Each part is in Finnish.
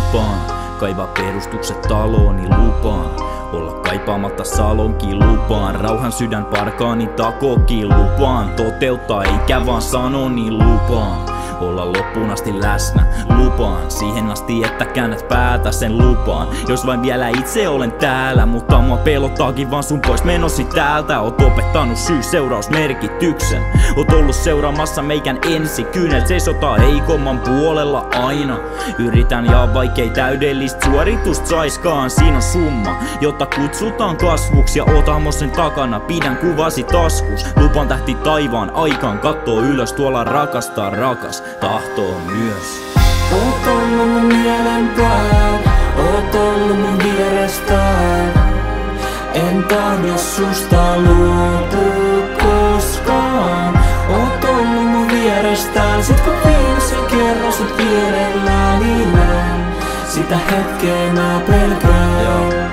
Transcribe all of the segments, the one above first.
lupaan kaivaa perustukset talooni, lupaan olla kaipaamatta salonkin, lupaan rauhan sydän parkaani takokin, lupaan toteuttaa eikä vaan sano, niin lupaan olla loppuun asti läsnä, lupaan siihen asti, että käännät päätä, sen lupaan. Jos vain vielä itse olen täällä, mutta mua pelottaakin vaan sun pois menosi täältä. Oot opettanut syy-seurausmerkityksen, oot ollut seuraamassa meikän ensi kyynel. Seisotaan heikomman puolella aina. Yritän ja vaikei täydellistä suoritusta saiskaan, siinä on summa, jotta kutsutaan kasvuksi. Ja oot hahmosen takana, pidän kuvasi taskus. Lupaan tähti taivaan aikaan, kattoo ylös, tuolla rakastaa rakas tahtoo myös. Oot ollut mun mielenpään, oot ollut mun vierestään. En tahdo susta luopua koskaan. Oot ollut mun vierestään, sit kun viimeisen kerran sut vierellään, niin näen sitä hetkeä mä pelkään.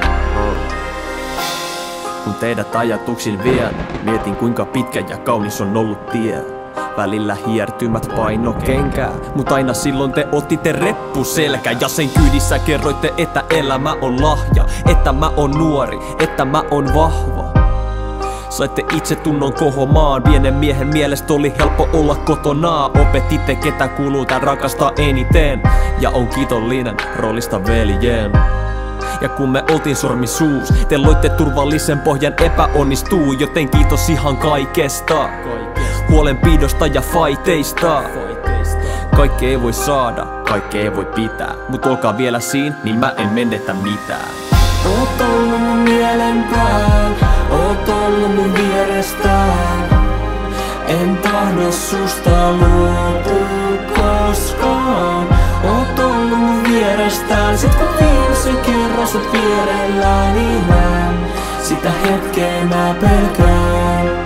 Kun teidät ajatuksin vien, mietin kuinka pitkä ja kaunis on ollut tie. Välillä hiertymät paino kenkää, mut aina silloin te otitte reppu selkää. Ja sen kyydissä kerroitte, että elämä on lahja, että mä oon nuori, että mä oon vahva. Saitte itse tunnon kohomaan, pienen miehen mielestä oli helppo olla kotonaa. Opetitte ketä kuuluu tän rakastaa eniten, ja on kiitollinen roolista veljeen. Ja kun me oltiin sormi suus, te loitte turvallisen pohjan epäonnistuu. Joten kiitos ihan kaikesta, huolenpidosta ja faiteista. Kaikki ei voi saada, kaikki ei voi pitää, mut olkaa vielä siinä, niin mä en menetä mitään. Oot ollut mun mielenpään, oot ollut mun vierestään. En tahdo susta luopua koskaan. Oot ollut mun vierestään, sit kun viimeisen kerran sut vierellään, niin näen sitä hetkeä mä pelkään.